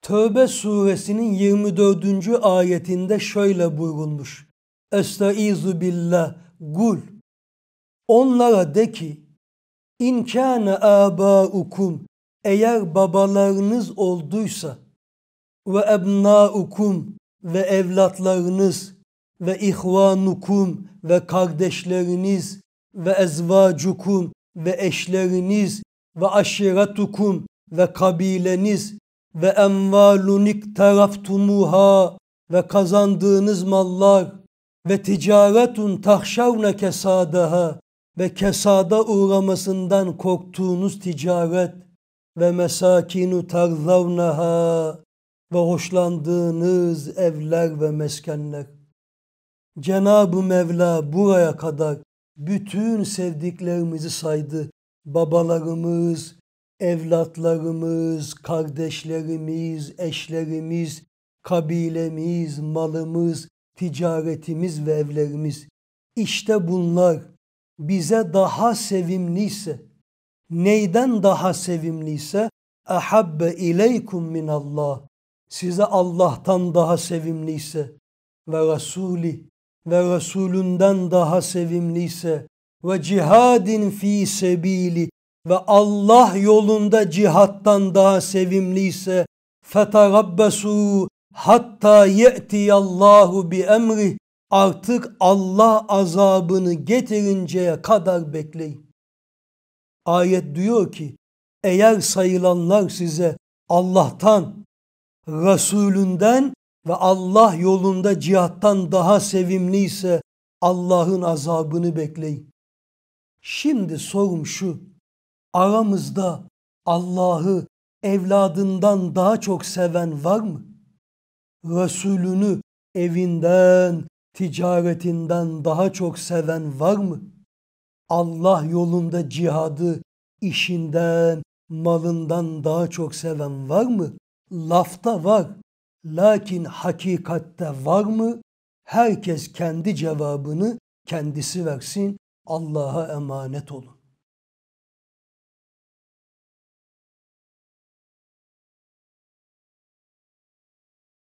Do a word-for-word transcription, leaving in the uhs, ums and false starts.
Tövbe suresinin yirmi dördüncü ayetinde şöyle buyurulmuş. Estaizu billah, kul. Onlara de ki, İn kâne âbâukum, eğer babalarınız olduysa, ve ebnâukum, ve evlatlarınız, ve ihvanukum, ve kardeşleriniz, ve ezvacukum, ve eşleriniz, ve aşiretukum, ve kabileniz, ve emvalunik taraftumuha, ve kazandığınız mallar, ve ticaretun tahşavne kesadaha, ve kesada uğramasından korktuğunuz ticaret, ve mesakinu tarzavnaha, ve hoşlandığınız evler ve meskenler. Cenab-ı Mevla buraya kadar bütün sevdiklerimizi saydı. Babalarımız, evlatlarımız, kardeşlerimiz, eşlerimiz, kabilemiz, malımız, ticaretimiz ve evlerimiz. İşte bunlar bize daha sevimliyse, neyden daha sevimliyse, ahabbe ileykum minallah, size Allah'tan daha sevimliyse, ve Resulü ve Resulünden daha sevimliyse, ve cihadin fi sebili, ve Allah yolunda cihattan daha sevimliyse, feterabbesu hatta ye'tiyallahu bi emri, artık Allah azabını getirinceye kadar bekleyin. Ayet diyor ki, eğer sayılanlar size Allah'tan, Resulünden ve Allah yolunda cihattan daha sevimliyse, Allah'ın azabını bekleyin. Şimdi sorum şu, aramızda Allah'ı evladından daha çok seven var mı? Resulünü evinden, ticaretinden daha çok seven var mı? Allah yolunda cihadı işinden, malından daha çok seven var mı? Lafta var. Lakin hakikatte var mı? Herkes kendi cevabını kendisi versin. Allah'a emanet olun.